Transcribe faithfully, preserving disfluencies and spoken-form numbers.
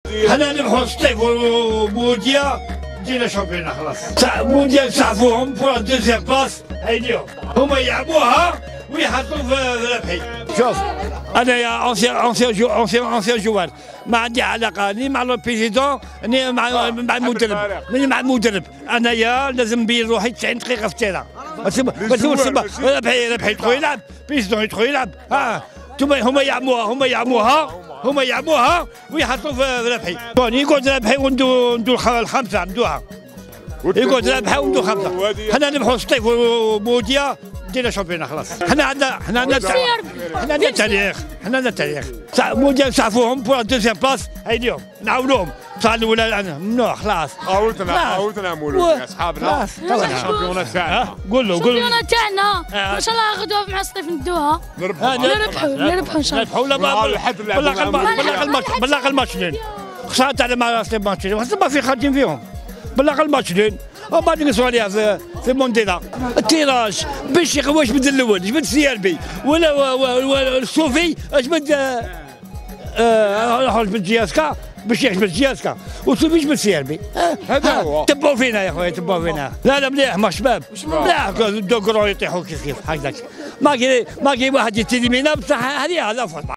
حنا نبحث الصيف ومونديا جينا شامبيون خلاص. مونديا نسعفوهم بور دوزيام باس هيديهم هما يلعبوها ويحطوا في ربحي. شوف انا يا انسيان انسيان جو انسيان انسيان جوار ما عندي علاقه ني مع لو بريزيدون ني مع مع المدرب ني مع المدرب. انايا لازم نبين روحي تسعين دقيقه في التيران. بس هو ربحي ربحي يدخل يلعب بريزيدون يدخل يلعب. ها انتوما هما يعموها هما يعموها هما يعموها ويحطوا في ربحي. يقعد ربحي وندو ندو الخمسه ندوها يقعد ربحي وندو خمسه. حنا نبحث الصيف ومونديا جينا شامبيون خلاص. حنا عندنا حنا عندنا حنا عندنا تاريخ حنا عندنا تاريخ. مونديا نسعفوهم بور دوزيام باس هيديهم نعاونوهم. صار الاولى ممنوع خلاص. عاودتنا عاودتنا نقولوا اصحابنا الشامبيونات تاعنا. قول له قول له الشامبيونات تاعنا ان شاء الله غدوه مع الصيف ندوها. نربحوا نربحوا نربحوا ان شاء الله. نربحوا ولا بلغ الماتش بلغ الماتش لين خسرت على مع الصيف ماتش ما في خالدين فيهم. بلغ الماتش لين وبعد نقصوا عليها في في المونديلا. التيراج باش واش بد الاول جبد سياربي ولا الصوفي جبد ااا جبد جياسكا باش يجبد جياسكا وصوفي جبد سياربي. هذا هو. تبعوا فينا يا خويا تبعوا فينا. لا لا مليح ما شباب مليح دوكرو يطيحوا كيف كيف هكذاك. ما كاين ما كاين واحد يتيلي منا بصح هذه هذا